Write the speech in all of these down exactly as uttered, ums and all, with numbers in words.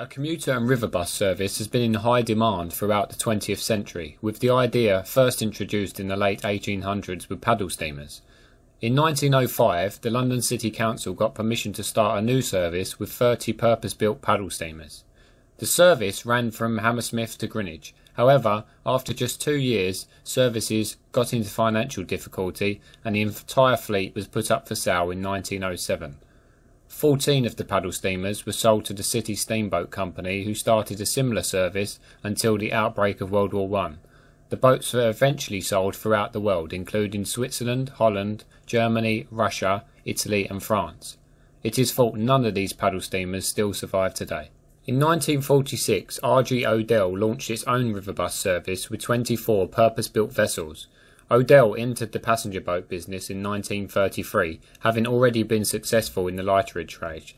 A commuter and river bus service has been in high demand throughout the twentieth century, with the idea first introduced in the late eighteen hundreds with paddle steamers. In nineteen oh five, the London City Council got permission to start a new service with thirty purpose-built paddle steamers. The service ran from Hammersmith to Greenwich. However, after just two years, services got into financial difficulty and the entire fleet was put up for sale in nineteen oh seven. Fourteen of the paddle steamers were sold to the City Steamboat Company, who started a similar service until the outbreak of World War One. The boats were eventually sold throughout the world, including Switzerland, Holland, Germany, Russia, Italy and France. It is thought none of these paddle steamers still survive today. In nineteen forty-six, R G Odell launched its own river bus service with twenty-four purpose-built vessels. Odell entered the passenger boat business in nineteen thirty-three, having already been successful in the lightering trade.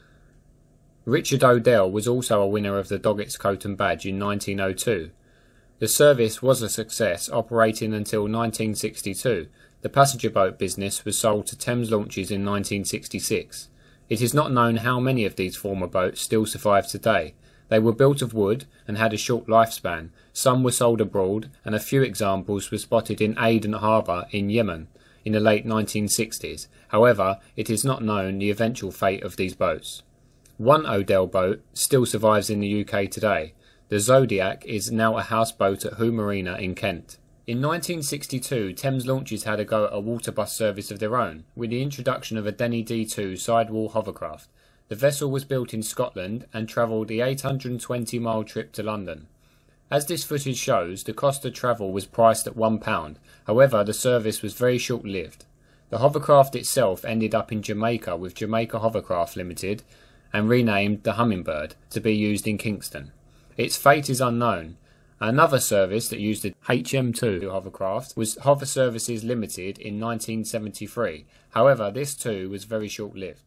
Richard Odell was also a winner of the Doggett's Coat and Badge in nineteen oh two. The service was a success, operating until nineteen sixty-two. The passenger boat business was sold to Thames Launches in nineteen sixty-six. It is not known how many of these former boats still survive today. They were built of wood and had a short lifespan. Some were sold abroad, and a few examples were spotted in Aden Harbour in Yemen in the late nineteen sixties. However, it is not known the eventual fate of these boats. One Odell boat still survives in the U K today. The Zodiac is now a houseboat at Hoo Marina in Kent. In nineteen sixty-two, Thames Launches had a go at a water bus service of their own, with the introduction of a Denny D two sidewall hovercraft. The vessel was built in Scotland and travelled the eight hundred twenty mile trip to London. As this footage shows, the cost of travel was priced at one pound, however the service was very short-lived. The hovercraft itself ended up in Jamaica with Jamaica Hovercraft Limited and renamed the Hummingbird to be used in Kingston. Its fate is unknown. Another service that used the H M two hovercraft was Hover Services Limited in nineteen seventy-three, however this too was very short-lived.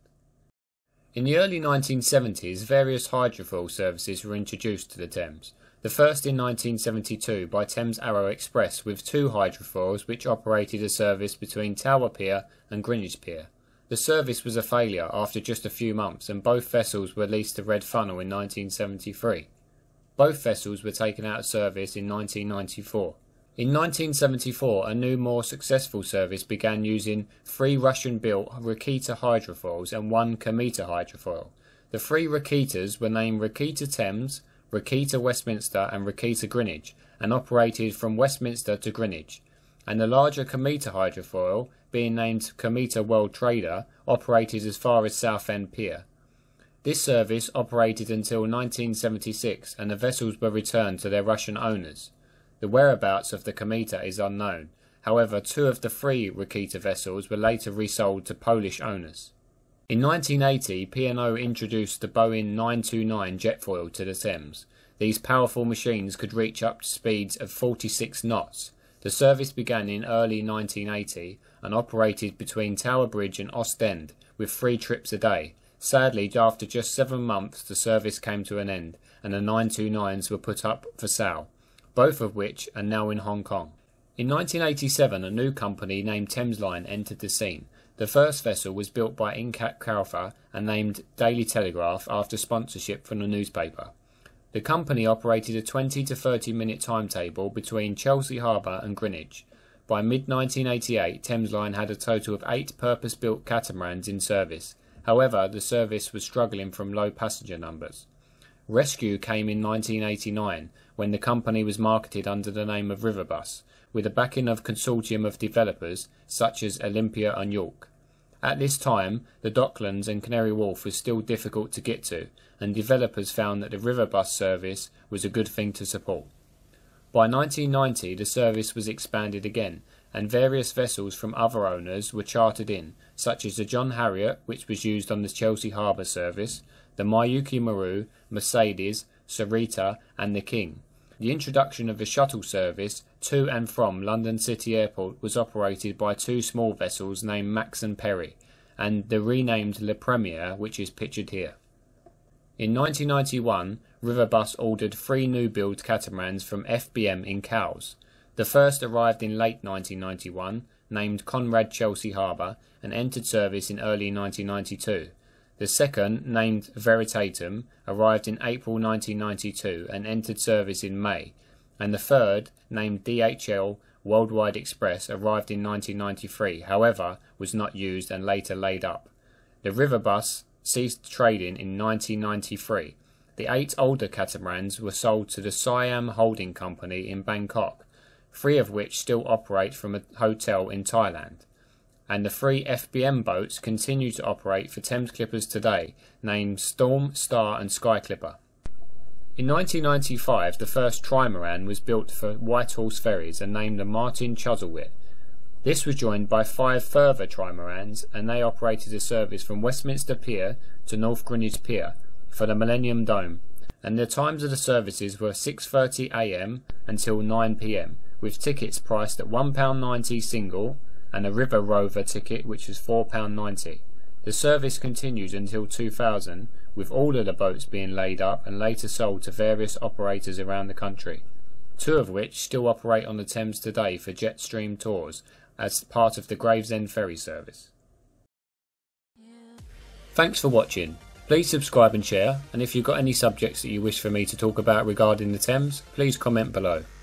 In the early nineteen seventies, various hydrofoil services were introduced to the Thames. The first in nineteen seventy-two by Thames Arrow Express, with two hydrofoils which operated a service between Tower Pier and Greenwich Pier. The service was a failure after just a few months, and both vessels were leased to Red Funnel in nineteen seventy-three. Both vessels were taken out of service in nineteen ninety-four. In nineteen seventy-four, a new, more successful service began using three Russian-built Rakita hydrofoils and one Komeita hydrofoil. The three Rakitas were named Rakita Thames, Rakita Westminster and Rakita Greenwich, and operated from Westminster to Greenwich, and the larger Komeita hydrofoil, being named Komeita World Trader, operated as far as Southend Pier. This service operated until nineteen seventy-six, and the vessels were returned to their Russian owners. The whereabouts of the Komeita is unknown. However, two of the three Rakita vessels were later resold to Polish owners. In nineteen eighty, P and O introduced the Boeing nine twenty-nine jetfoil to the Thames. These powerful machines could reach up to speeds of forty-six knots. The service began in early nineteen eighty and operated between Tower Bridge and Ostend, with three trips a day. Sadly, after just seven months, the service came to an end, and the nine twenty-nines were put up for sale, both of which are now in Hong Kong. In nineteen eighty-seven, a new company named Thames Line entered the scene. The first vessel was built by Incat Calfa and named Daily Telegraph after sponsorship from the newspaper. The company operated a twenty to thirty minute timetable between Chelsea Harbour and Greenwich. By mid nineteen eighty-eight, Thames Line had a total of eight purpose-built catamarans in service. However, the service was struggling from low passenger numbers. Rescue came in nineteen eighty-nine, when the company was marketed under the name of Riverbus, with the backing of a consortium of developers such as Olympia and York. At this time, the Docklands and Canary Wharf was still difficult to get to, and developers found that the Riverbus service was a good thing to support. By nineteen ninety, the service was expanded again, and various vessels from other owners were chartered in, such as the John Harriet, which was used on the Chelsea Harbour service, the Miyuki Maru, Mercedes, Sarita and the King. The introduction of the shuttle service to and from London City Airport was operated by two small vessels named Max and Perry, and the renamed Le Premier, which is pictured here. In nineteen ninety-one, Riverbus ordered three new-build catamarans from F B M in Cowes. The first arrived in late nineteen ninety-one, named Conrad Chelsea Harbour, and entered service in early nineteen ninety-two. The second, named River Thames, arrived in April nineteen ninety-two and entered service in May, and the third, named D H L Worldwide Express, arrived in nineteen ninety-three, however was not used and later laid up. The river bus ceased trading in nineteen ninety-three. The eight older catamarans were sold to the Siam Holding Company in Bangkok, three of which still operate from a hotel in Thailand. And the three F B M boats continue to operate for Thames Clippers today, named Storm, Star and Sky Clipper. In nineteen ninety-five, the first trimaran was built for Whitehorse ferries and named the Martin Chuzzlewit. This was joined by five further trimarans, and they operated a service from Westminster Pier to North Greenwich Pier for the Millennium Dome, and the times of the services were six thirty a m until nine p m, with tickets priced at one pound ninety single and a River Rover ticket which was four pounds ninety. The service continued until two thousand, with all of the boats being laid up and later sold to various operators around the country, two of which still operate on the Thames today for jet stream tours as part of the Gravesend ferry service. Thanks for watching. Please subscribe and share, and if you've got any subjects that you wish for me to talk about regarding the Thames, please comment below.